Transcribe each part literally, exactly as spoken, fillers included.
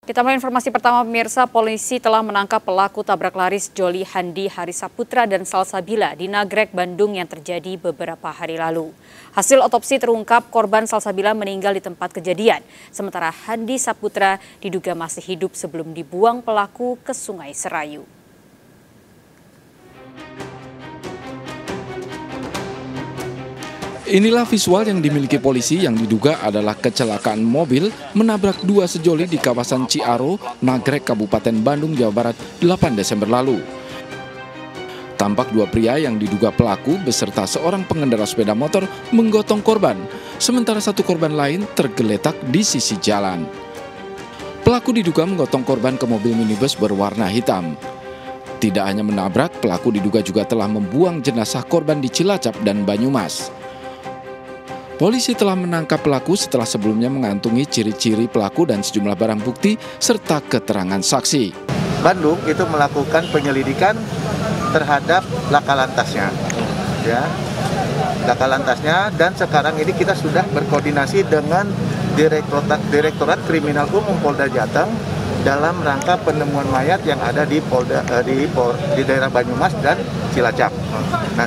Kita mulai informasi pertama pemirsa, polisi telah menangkap pelaku tabrak lari Joli Handi Harisaputra dan Salsabila di Nagrek, Bandung yang terjadi beberapa hari lalu. Hasil otopsi terungkap korban Salsabila meninggal di tempat kejadian, sementara Handi Saputra diduga masih hidup sebelum dibuang pelaku ke Sungai Serayu. Inilah visual yang dimiliki polisi yang diduga adalah kecelakaan mobil menabrak dua sejoli di kawasan Ciaro, Nagrek, Kabupaten Bandung, Jawa Barat, delapan Desember lalu. Tampak dua pria yang diduga pelaku beserta seorang pengendara sepeda motor menggotong korban, sementara satu korban lain tergeletak di sisi jalan. Pelaku diduga menggotong korban ke mobil minibus berwarna hitam. Tidak hanya menabrak, pelaku diduga juga telah membuang jenazah korban di Cilacap dan Banyumas. Polisi telah menangkap pelaku setelah sebelumnya mengantungi ciri-ciri pelaku dan sejumlah barang bukti serta keterangan saksi. Bandung itu melakukan penyelidikan terhadap laka lantasnya, ya, laka lantasnya, dan sekarang ini kita sudah berkoordinasi dengan Direktorat, Direktorat Kriminal Umum Polda Jateng dalam rangka penemuan mayat yang ada di Polda di, di daerah Banyumas dan Cilacap. Nah,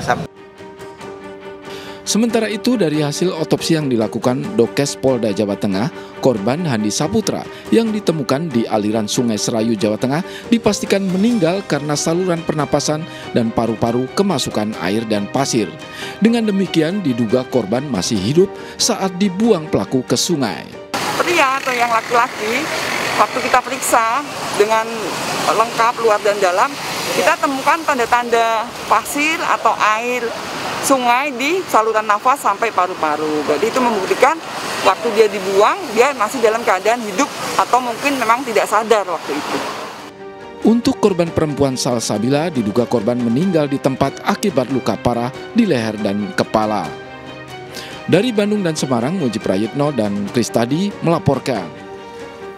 Sementara itu, dari hasil otopsi yang dilakukan Dokes Polda Jawa Tengah, korban Handi Saputra yang ditemukan di aliran Sungai Serayu, Jawa Tengah dipastikan meninggal karena saluran pernapasan dan paru-paru kemasukan air dan pasir. Dengan demikian, diduga korban masih hidup saat dibuang pelaku ke sungai. Pria atau yang laki-laki, waktu kita periksa dengan lengkap luar dan dalam, kita temukan tanda-tanda pasir atau air sungai di saluran nafas sampai paru-paru. Jadi itu membuktikan waktu dia dibuang, dia masih dalam keadaan hidup atau mungkin memang tidak sadar waktu itu. Untuk korban perempuan Salsabila, diduga korban meninggal di tempat akibat luka parah di leher dan kepala. Dari Bandung dan Semarang, Mujib Prayitno dan Kristadi melaporkan.